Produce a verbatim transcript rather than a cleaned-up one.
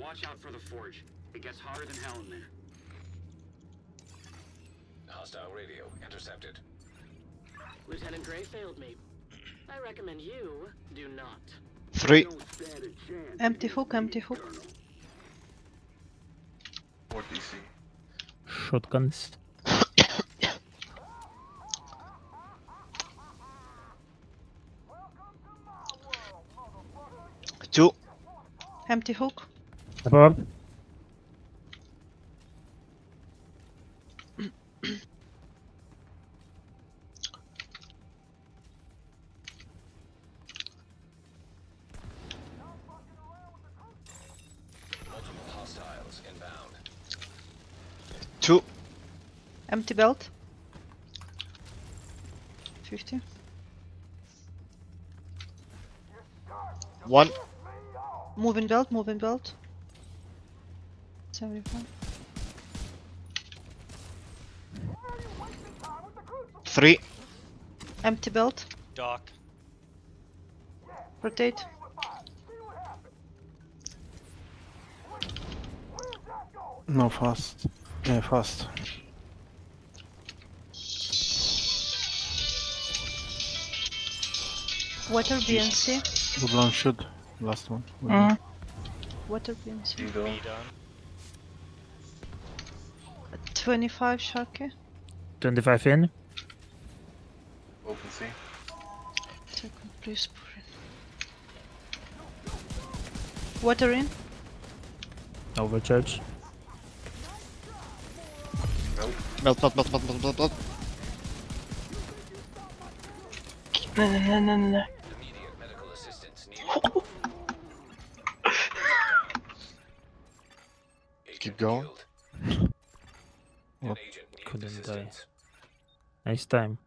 watch out for the forge. It gets hotter than hell in there. Hostile radio intercepted. Lieutenant Gray failed me. I recommend you do not. Three. Empty hook, empty hook. Four D C. Shotguns. Two. Empty hook. Above. Multiple hostiles inbound. Two. Empty belt. fifty. One. Moving belt, moving belt. seventy-five. Three. Empty belt. Dock. Rotate. No, fast. Yeah, fast. Water B N C. Good one should. Last one. Mm. Water B N C. You go. B down. twenty-five Sharky. twenty-five in. Open C. Second, please pour in. Water in. Overcharge. Nope. Melt, melt, melt, melt, melt, melt, melt. No, no, no, no, no. Immediate medical assistance needed. Keep going. An What? agent needs Couldn't die. assistance. Nice time.